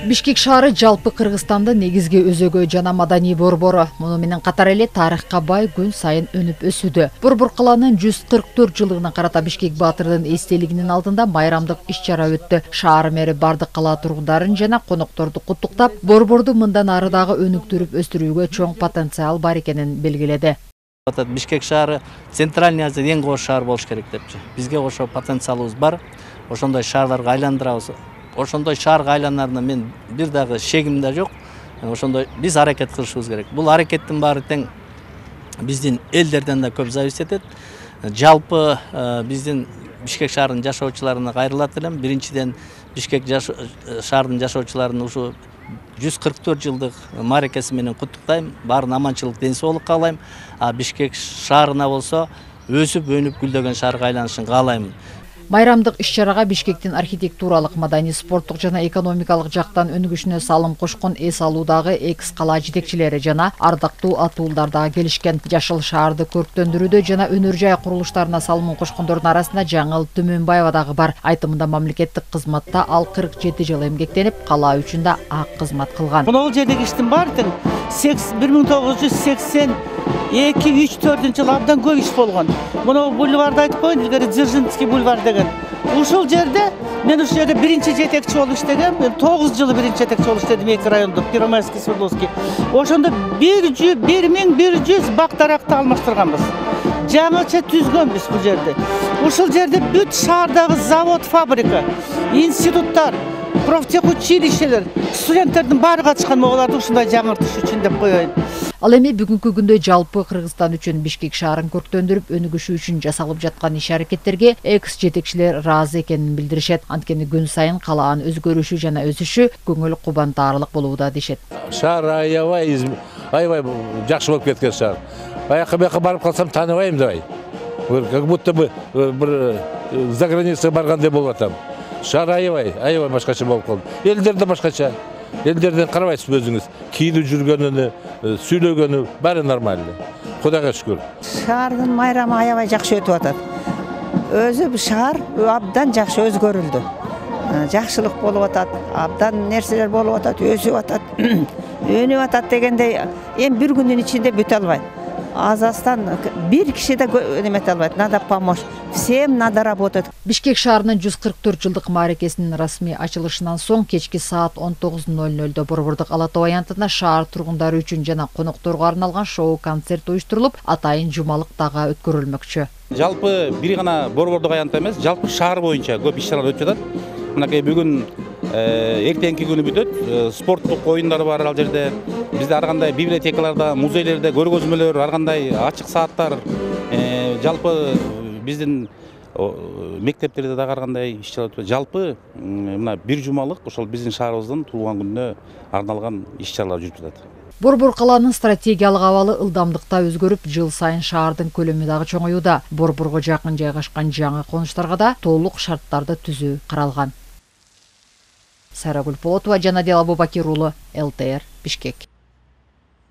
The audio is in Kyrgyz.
Бишкек шаары жалпы Кыргызстанда негизги өзөгө жана маданий борбору. Муну менен катар эле тарыхка бай күн сайын өнүп өсүүдө. Борбор калаанын 144 жылдыгына карата Бишкек баатырдын эстелигинин алдында майрамдык иш-чара өттү. Шаар мэри бардык кала тургундарын жана конокторду куттуктап, борборду мындан ары дагы өнүктүрүп өстүрүүгө чоң потенциал бар экенин белгиледи. Бишкек шаары Центральный Азияда эң кооз шаар болуш керек депчи. Бизге ошо потенциалыбыз бар. Ошондой шаарларга айландырабыз. Ошондой шаарга айланарына мен бир дагы шегим да жок. Ошондой биз аракет кылышыбыз керек. Бул аракеттин баары тең биздин элдерден да көп зависит этет. Жалпы биздин Бишкек шаарынын жашоочуларына кайрылат элем. Биринчиден Бишкек шаарынын жашоочуларын ушу 144 жылдык мааракеси менен куттуктайм. Баарына аманчылык, ден соолук каалайм. Бишкек шаарына болсо өсүп, өнүп, гүлдөгөн шаарга айланышын каалайм. Майрамдык иш-чарага Бишкектин архитектуралык, маданий, спорттук жана экономикалык жактан өнүгүшүнө салым кошкон эс алуудагы экс кала жетекчилери жана ардактуу атуулдар дагы келишкен. Жашыл шаарды көрктөндүрүүдө жана өнөр жай курулуштарына салымын кошкондордун арасында Жаңыл Түмөнбаева дагы бар. Айтымында мамлекеттик кызматта ал 47 жыл эмгектенип, кала үчүн да ак кызмат кылган. Бул жердеги иштин баардыгы 1982-3-4 жыл абдан көп иш болгон. Муну бульварды айтып коеюн, илгери Дзержинский бульвар деген. Ушул жерде мен ушул жерде биринчи жетекчи болуп иштегем. 9 жыл биринчи жетекчи болуп иштедим эки райондо, Первомайский, Свердловский. Ошондо 1100 бак даракты алмаштырганбыз. Жаңыча түзгөнбүз бул жерде. Ушул жерде бүт шаардагы завод, фабрика, институттар, профтехучилищелер, студенттердин баары катышкан, могуларды ушундай жаңыртыш үчүн деп коеюн. Ал эми бүгүнкү күндө жалпы Кыргызстан үчүн Бишкек шаарын көрктөндүрүп, өнүгүшү үчүн жасалып жаткан иш-аракеттерге экс жетекчилер ыраазы экенин билдиришет. Анткени күн сайын калаанын өзгөрүшү жана өсүшү көңүл кубантарлык болууда дешет. Шаар аябай жакшы болуп кеткен шаар. Баякы бияка барып калсам тааныбайм дабай. Как будто бы бир за границага баргандай болуп атам. Шаар аябай башкача болуп калды. Элдер да башкача. Элдерден карабайсыз өзүңүз. Кийинип жүргөнүнү, сүйлөгөнү баары нормально. Кудайга шүгүр. Шаардын майрамы аябай жакшы өтүп атат. Өзү шаар абдан жакшы өзгөрүлдү. Жакшылык болуп атат, абдан нерселер болуп атат, өсүп атат, өнүп атат дегендей эми бир күндүн ичинде бүтө албайт. Азастан бир киши да немете албайт. Надо помочь. Всем надо работать. Бишкек шаарынын 144 жылдык мааракесинин расмий ачылышынан соң кечки саат 19:00 борбордук Ала Тоо аянтында шаар тургундары үчүн жана конокторго арналган шоу-концерт уюштурулуп, атайын жумалык дагы өткөрүлмөкчү. Жалпы бир гана борбордук аянтта эмес, жалпы шаар боюнча көп иш-чаралар өтүп жатат. Мынакей бүгүн эртеңки күнү бүтөт. Спорттук оюндар бар ал жерде. Бизде ар кандай библиотекаларда, музейлерде көргөзмөлөр, ар кандай ачык сааттар, жалпы биздин мектептерде дагы ар кандай иш-чара өтөт. Жалпы мына бир жумалык ошол биздин шаарыбыздын туулган күнүнө арналган иш-чаралар жүрүп жатат. Борбор калаанын стратегиялык абалы ылдамдыкта өзгөрүп, жыл сайын шаардын көлөмү дагы чоңоюуда. Борборго жакын жайгашкан жаңы конуштарга да толук шарттарды түзүү каралган. Сарагүл Полотова, Жанадел Абубакир уулу, ЛТР, Бишкек.